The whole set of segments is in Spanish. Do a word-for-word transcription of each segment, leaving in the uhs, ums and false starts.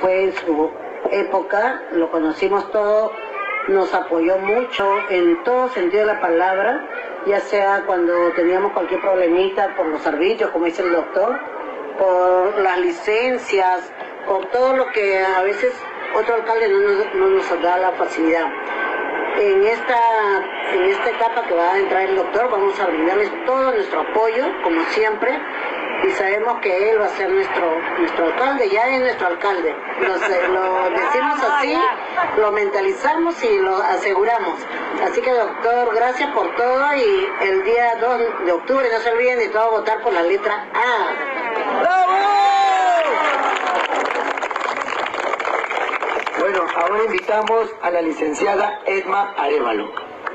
fue en su época, lo conocimos todo, nos apoyó mucho en todo sentido de la palabra, ya sea cuando teníamos cualquier problemita por los servicios, como dice el doctor, por las licencias, por todo lo que a veces otro alcalde no nos, no nos da la facilidad. En esta, en esta etapa que va a entrar el doctor, vamos a brindarles todo nuestro apoyo, como siempre, y sabemos que él va a ser nuestro, nuestro alcalde, ya es nuestro alcalde. Lo, lo decimos así, lo mentalizamos y lo aseguramos. Así que, doctor, gracias por todo, y el día dos de octubre no se olviden de todo votar por la letra A. ¡Bravo! Bueno, ahora invitamos a la licenciada Edma Arévalo.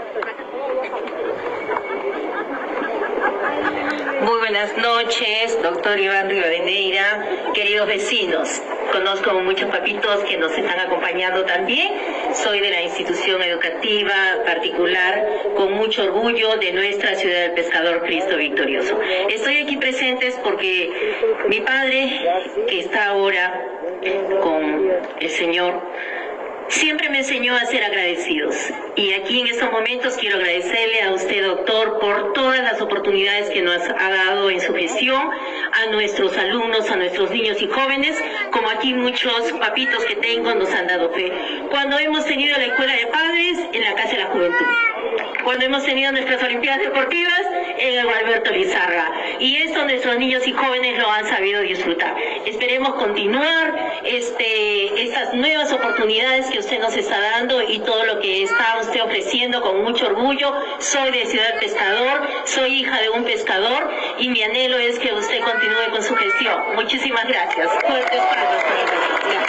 Muy buenas noches, doctor Iván Rivadeneira, queridos vecinos. Conozco muchos papitos que nos están acompañando también. Soy de la institución educativa particular, con mucho orgullo de nuestra ciudad del Pescador Cristo Victorioso. Estoy aquí presentes porque mi padre, que está ahora con el Señor, siempre me enseñó a ser agradecidos. Y aquí en estos momentos quiero agradecerle a usted, doctor, por todas las oportunidades que nos ha dado en su gestión, a nuestros alumnos, a nuestros niños y jóvenes, como aquí muchos papitos que tengo nos han dado fe. Cuando hemos tenido la escuela de padres, en la Casa de la Juventud. Cuando hemos tenido nuestras Olimpiadas Deportivas, en el Alberto Lizarra. Y esto nuestros niños y jóvenes lo han sabido disfrutar. Esperemos continuar este, estas nuevas oportunidades que usted nos está dando y todo lo que está usted ofreciendo con mucho orgullo. Soy de Ciudad Pescador, soy hija de un pescador y mi anhelo es que usted continúe con su gestión. Muchísimas gracias. Fuertes palmas para usted.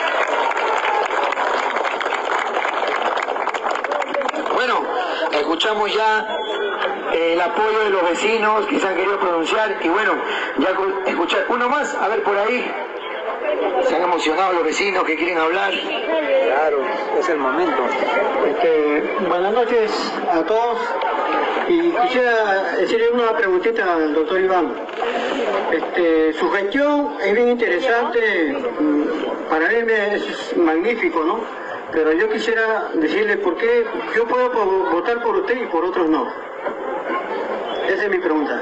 Bueno, escuchamos ya el apoyo de los vecinos que se han querido pronunciar, y bueno, ya escuchar uno más, a ver por ahí. Se han emocionado los vecinos que quieren hablar. Claro, es el momento. Este, buenas noches a todos, y quisiera decirle una preguntita al doctor Iván. Este, su gestión es bien interesante, para él es magnífico, ¿no? Pero yo quisiera decirle por qué yo puedo votar por usted y por otros no. Esa es mi pregunta.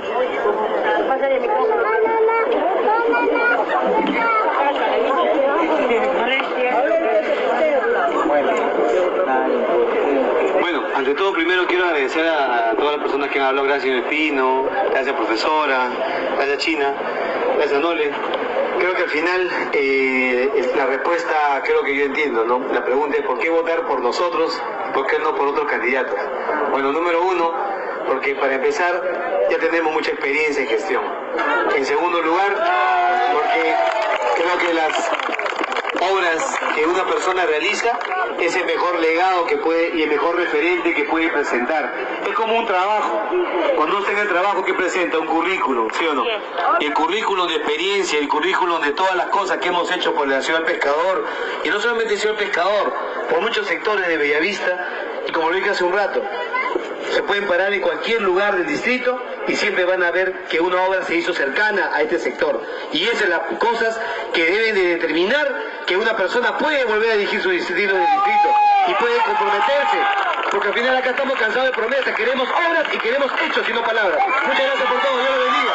Bueno, ante todo, primero quiero agradecer a, a todas las personas que han hablado. Gracias, señor Espino, gracias, profesora, gracias, China, gracias, Nole. Creo que al final eh, la respuesta creo que yo entiendo, ¿no? La pregunta es ¿por qué votar por nosotros? ¿Por qué no por otros candidatos? Bueno, número uno, porque para empezar ya tenemos mucha experiencia en gestión. En segundo lugar, porque creo que las obras que una persona realiza es el mejor legado que puede y el mejor referente que puede presentar. Es como un trabajo. Cuando uno tenga el trabajo que presenta, un currículum, ¿sí o no? Y el currículum de experiencia, el currículum de todas las cosas que hemos hecho por la ciudad del Pescador, y no solamente ciudad del Pescador, por muchos sectores de Bellavista, y como lo dije hace un rato, se pueden parar en cualquier lugar del distrito y siempre van a ver que una obra se hizo cercana a este sector. Y esas son las cosas que deben de determinar que una persona puede volver a dirigir su distrito del distrito y puede comprometerse. Porque al final acá estamos cansados de promesas, queremos obras y queremos hechos y no palabras. Muchas gracias por todo, Dios lo bendiga.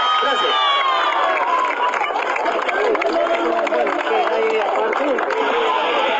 Gracias.